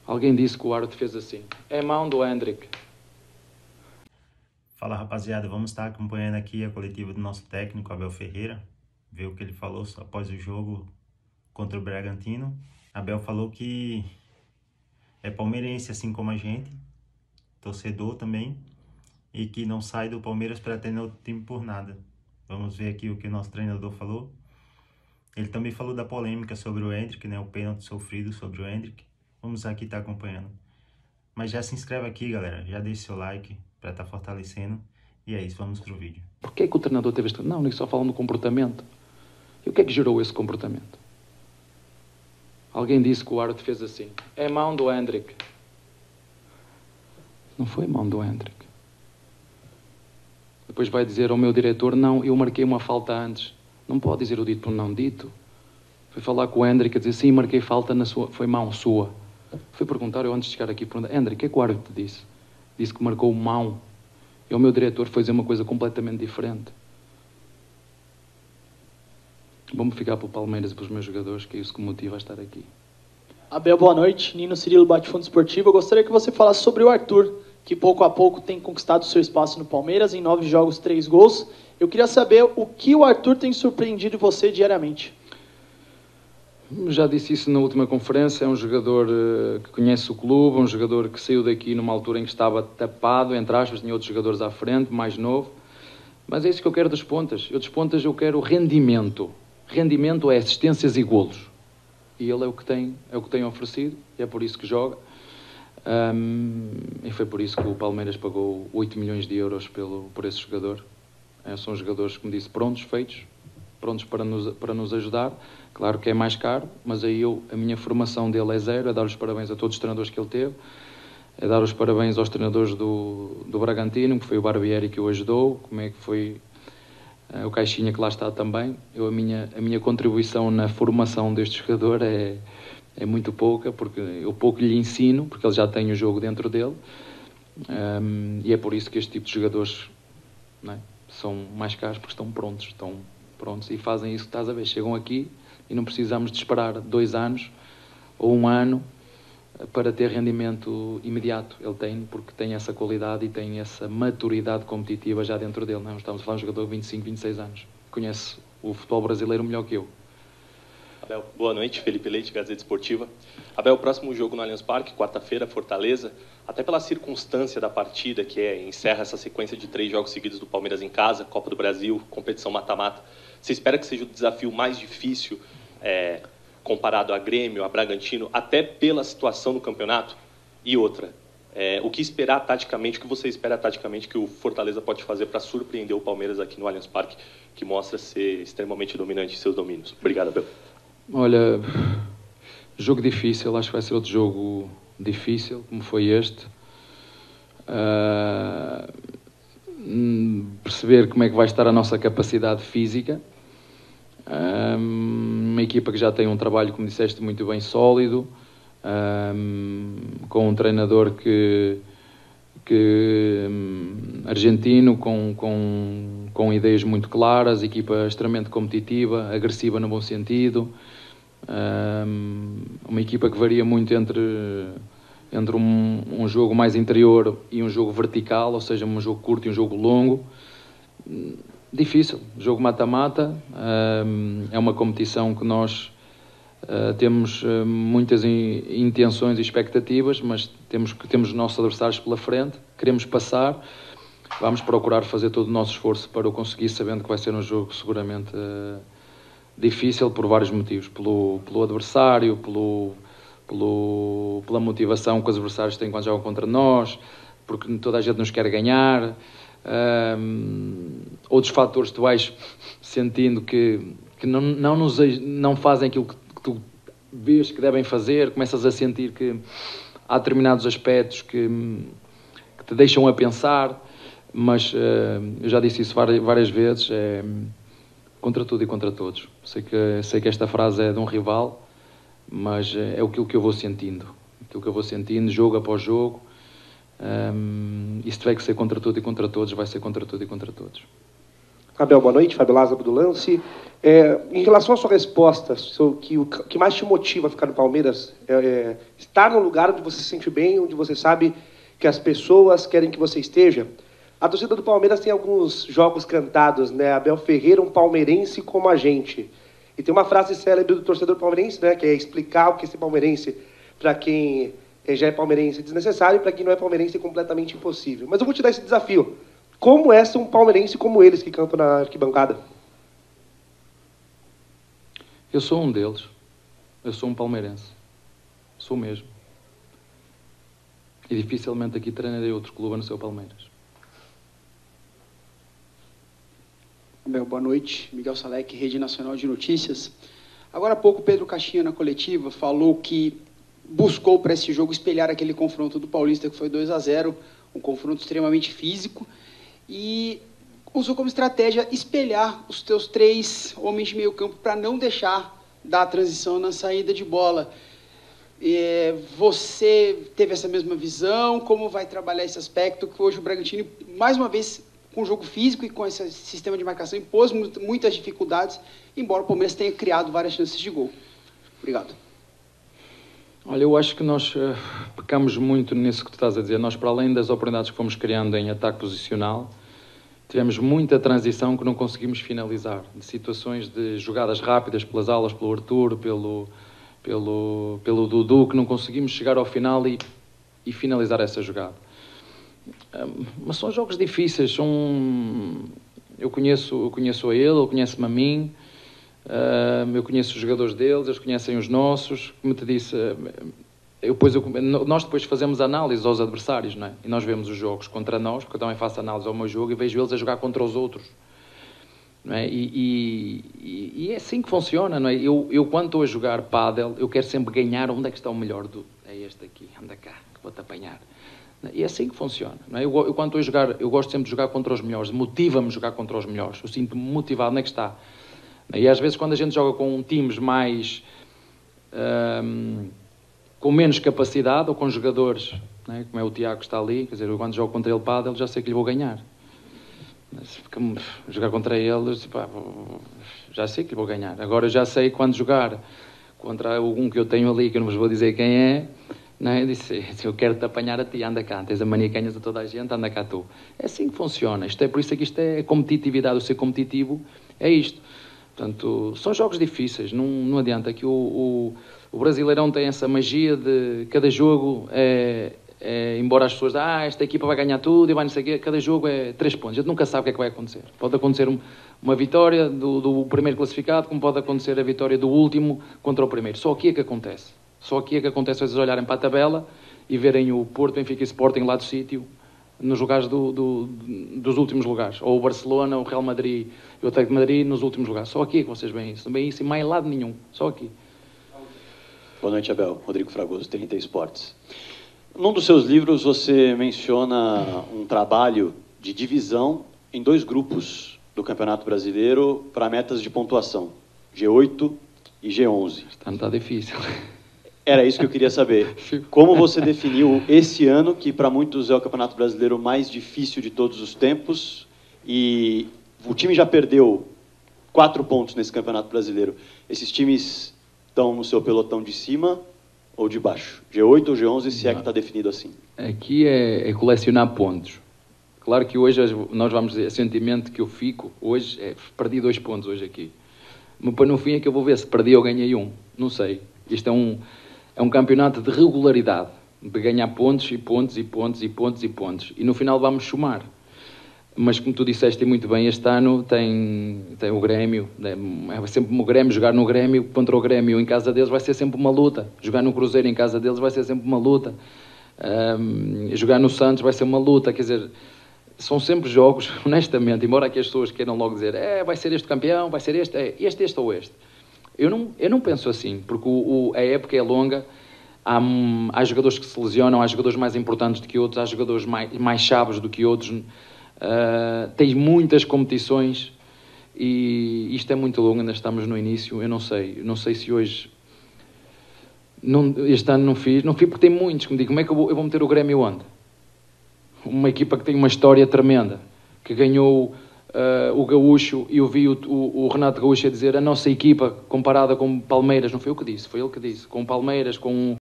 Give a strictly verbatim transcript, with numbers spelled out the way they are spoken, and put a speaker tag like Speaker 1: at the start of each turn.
Speaker 1: Alguém disse que o árbitro fez assim. É mão do Hendrick.
Speaker 2: Fala, rapaziada, vamos estar acompanhando aqui a coletiva do nosso técnico, Abel Ferreira, ver o que ele falou após o jogo contra o Bragantino. Abel falou que é palmeirense assim como a gente, torcedor também, e que não sai do Palmeiras para ter outro time por nada. Vamos ver aqui o que o nosso treinador falou. Ele também falou da polêmica sobre o Hendrick, né, o pênalti sofrido sobre o Hendrick. Vamos aqui estar acompanhando. Mas já se inscreve aqui, galera, já deixa seu like para estar fortalecendo. E é isso, vamos pro vídeo.
Speaker 1: Por que é que o treinador teve este... Não, nem só falam do comportamento. E o que é que gerou esse comportamento? Alguém disse que o árbitro fez assim. É mão do Hendrick. Não foi mão do Hendrick. Depois vai dizer ao meu diretor, não, eu marquei uma falta antes. Não pode dizer o dito por não dito. Foi falar com o Hendrick a dizer, sim, marquei falta na sua... Foi mão sua. Foi perguntar, eu antes de chegar aqui, perguntar, Hendrick, o que é que o árbitro disse? Disse que marcou mão. E o meu diretor foi dizer uma coisa completamente diferente. Vou-me ficar para o Palmeiras e para os meus jogadores, que é isso que me motiva a estar aqui.
Speaker 3: Abel, boa noite. Nino Cirilo, Bate-Fundo Esportivo. Eu gostaria que você falasse sobre o Arthur, que pouco a pouco tem conquistado seu espaço no Palmeiras, em nove jogos, três gols. Eu queria saber o que o Arthur tem surpreendido você diariamente.
Speaker 1: Já disse isso na última conferência, é um jogador uh, que conhece o clube, um jogador que saiu daqui numa altura em que estava tapado, entre aspas, tinha outros jogadores à frente, mais novo. Mas é isso que eu quero dos pontas. Eu dos pontas eu quero rendimento. Rendimento é assistências e golos. E ele é o que tem, é o que tem oferecido, e é por isso que joga. Um, e foi por isso que o Palmeiras pagou oito milhões de euros pelo, por esse jogador. É, são jogadores, como disse, prontos, feitos, prontos para nos, para nos ajudar. Claro que é mais caro, mas aí eu, a minha formação dele é zero, é dar os parabéns a todos os treinadores que ele teve, é dar os parabéns aos treinadores do, do Bragantino, que foi o Barbieri que o ajudou, como é que foi uh, o Caixinha que lá está também. Eu, a, minha, a minha contribuição na formação deste jogador é, é muito pouca, porque eu pouco lhe ensino, porque ele já tem o jogo dentro dele, um, e é por isso que este tipo de jogadores, não é, são mais caros, porque estão prontos, estão prontos e fazem isso que estás a ver, chegam aqui e não precisamos de esperar dois anos ou um ano para ter rendimento imediato. Ele tem, porque tem essa qualidade e tem essa maturidade competitiva já dentro dele. Não estamos a falar de um jogador de vinte e cinco, vinte e seis anos. Conhece o futebol brasileiro melhor que eu.
Speaker 4: Abel, boa noite. Felipe Leite, Gazeta Esportiva. Abel, o próximo jogo no Allianz Parque, quarta-feira, Fortaleza. Até pela circunstância da partida, que é, encerra essa sequência de três jogos seguidos do Palmeiras em casa, Copa do Brasil, competição mata-mata. Você espera que seja o desafio mais difícil é, comparado a Grêmio, a Bragantino, até pela situação no campeonato? E outra, é, o que esperar taticamente, o que você espera taticamente que o Fortaleza pode fazer para surpreender o Palmeiras aqui no Allianz Parque, que mostra ser extremamente dominante em seus domínios? Obrigado, Abel. Olha,
Speaker 1: jogo difícil, acho que vai ser outro jogo difícil, como foi este. Uh, perceber como é que vai estar a nossa capacidade física. Um, uma equipa que já tem um trabalho, como disseste, muito bem sólido, um, com um treinador que, que um, argentino, com, com, com ideias muito claras, equipa extremamente competitiva, agressiva no bom sentido, um, uma equipa que varia muito entre, entre um, um jogo mais interior e um jogo vertical, ou seja, um jogo curto e um jogo longo. Difícil, jogo mata-mata, é uma competição que nós temos muitas intenções e expectativas, mas temos, temos os nossos adversários pela frente, queremos passar, vamos procurar fazer todo o nosso esforço para o conseguir, sabendo que vai ser um jogo seguramente difícil por vários motivos, pelo, pelo adversário, pelo, pelo, pela motivação que os adversários têm quando jogam contra nós, porque toda a gente nos quer ganhar. Um, outros fatores tu vais sentindo que, que não, não, nos, não fazem aquilo que, que tu vês que devem fazer, começas a sentir que há determinados aspectos que, que te deixam a pensar, mas uh, eu já disse isso várias, várias vezes, é, contra tudo e contra todos. Sei que, sei que esta frase é de um rival, mas é aquilo que eu vou sentindo, aquilo que eu vou sentindo, jogo após jogo. Um, e se tiver que ser contra tudo e contra todos, vai ser contra tudo e contra todos.
Speaker 5: Abel, boa noite. Fábio Lázaro do Lance. É, em relação à sua resposta, o que, o que mais te motiva a ficar no Palmeiras é, é estar no lugar onde você se sente bem, onde você sabe que as pessoas querem que você esteja. A torcida do Palmeiras tem alguns jogos cantados, né? Abel Ferreira, um palmeirense como a gente. E tem uma frase célebre do torcedor palmeirense, né? Que é explicar o que é ser palmeirense para quem já é palmeirense desnecessário e para quem não é palmeirense é completamente impossível. Mas eu vou te dar esse desafio. Como é ser um palmeirense como eles que cantam na arquibancada?
Speaker 1: Eu sou um deles. Eu sou um palmeirense. Sou mesmo. E dificilmente aqui treinarei outro clube a não ser o Palmeiras.
Speaker 6: Abel, boa noite. Miguel Salek, Rede Nacional de Notícias. Agora há pouco, Pedro Caixinha, na coletiva, falou que buscou para esse jogo espelhar aquele confronto do Paulista, que foi dois a zero, um confronto extremamente físico, e usou como estratégia espelhar os teus três homens de meio campo para não deixar dar transição na saída de bola. É, você teve essa mesma visão? Como vai trabalhar esse aspecto que hoje o Bragantino, mais uma vez, com o jogo físico e com esse sistema de marcação, impôs muitas dificuldades, embora o Palmeiras tenha criado várias chances de gol. Obrigado.
Speaker 1: Olha, eu acho que nós uh, pecamos muito nisso que tu estás a dizer. Nós, para além das oportunidades que fomos criando em ataque posicional, tivemos muita transição que não conseguimos finalizar. De situações de jogadas rápidas pelas alas, pelo Arthur, pelo, pelo, pelo Dudu, que não conseguimos chegar ao final e, e finalizar essa jogada. Um, mas são jogos difíceis. São... Eu conheço, eu conheço a ele, ele conhece-me a mim. Uh, eu conheço os jogadores deles, eles conhecem os nossos. Como te disse, eu depois, eu, nós depois fazemos análise aos adversários, não é? E nós vemos os jogos contra nós, porque eu também faço análise ao meu jogo e vejo eles a jogar contra os outros, não é? E, e, e é assim que funciona, não é? Eu, eu quando estou a jogar pádel, eu quero sempre ganhar. Onde é que está o melhor? Do... É este aqui, anda cá, que vou-te apanhar. E é assim que funciona, não é? Eu, eu quando estou a jogar, eu gosto sempre de jogar contra os melhores, motiva-me a jogar contra os melhores, eu sinto-me motivado. Onde é que está? E às vezes quando a gente joga com times mais um, com menos capacidade ou com jogadores, né, como é o Tiago que está ali, quer dizer, eu quando jogo contra ele pádel já sei que lhe vou ganhar. Mas, jogar contra ele, pá, já sei que lhe vou ganhar. Agora já sei quando jogar contra um que eu tenho ali, que eu não vos vou dizer quem é, né, eu disse, eu quero-te apanhar a ti, anda cá, tens a mania que ganhas a toda a gente, anda cá tu. É assim que funciona. Isto é, por isso é que isto é competitividade, o ser competitivo é isto. Portanto, são jogos difíceis, não, não adianta. Que o, o, o Brasileirão tem essa magia de cada jogo, é, é, embora as pessoas ah, esta equipa vai ganhar tudo e vai não sei o quê, cada jogo é três pontos. A gente nunca sabe o que é que vai acontecer. Pode acontecer um, uma vitória do, do primeiro classificado, como pode acontecer a vitória do último contra o primeiro. Só aqui é que acontece. Só aqui é que acontece vocês olharem para a tabela e verem o Porto, Benfica e Sporting lá do sítio, nos lugares do, do, dos últimos lugares, ou o Barcelona, o Real Madrid e o Atlético de Madrid nos últimos lugares. Só aqui é que vocês veem isso, não veem isso em mais lado nenhum, só aqui.
Speaker 7: Boa noite, Abel. Rodrigo Fragoso, trinta Esportes. Num dos seus livros você menciona um trabalho de divisão em dois grupos do Campeonato Brasileiro para metas de pontuação, G oito e G onze.
Speaker 1: Está, não está difícil.
Speaker 7: Era isso que eu queria saber. Como você definiu esse ano, que para muitos é o Campeonato Brasileiro mais difícil de todos os tempos, e o time já perdeu quatro pontos nesse Campeonato Brasileiro. Esses times estão no seu pelotão de cima ou de baixo? G oito ou G onze, se é que está definido assim?
Speaker 1: Aqui é, é colecionar pontos. Claro que hoje nós vamos dizer, sentimento que eu fico, hoje, é, perdi dois pontos hoje aqui. Mas para no fim é que eu vou ver se perdi ou ganhei um. Não sei. Isto é um... É um campeonato de regularidade, de ganhar pontos e pontos e pontos e pontos e pontos. E no final vamos somar. Mas como tu disseste muito bem, este ano tem, tem o Grêmio, é sempre o Grêmio, jogar no Grêmio contra o Grêmio em casa deles vai ser sempre uma luta. Jogar no Cruzeiro em casa deles vai ser sempre uma luta. Um, jogar no Santos vai ser uma luta. Quer dizer, são sempre jogos, honestamente, embora aqui as pessoas queiram logo dizer é, vai ser este campeão, vai ser este, é este, este ou este. Eu não, eu não penso assim, porque o, o, a época é longa, há, há jogadores que se lesionam, há jogadores mais importantes do que outros, há jogadores mais, mais chaves do que outros, uh, tens muitas competições e isto é muito longo, ainda estamos no início, eu não sei, eu não sei se hoje, não, este ano não fiz, não fiz porque tem muitos, como digo, como é que eu vou, eu vou meter o Grêmio onde? Uma equipa que tem uma história tremenda, que ganhou uh, o Gaúcho e ouvi o, o, o Renato Gaúcho a dizer a nossa equipa comparada com Palmeiras, não foi eu que disse, foi ele que disse, com Palmeiras, com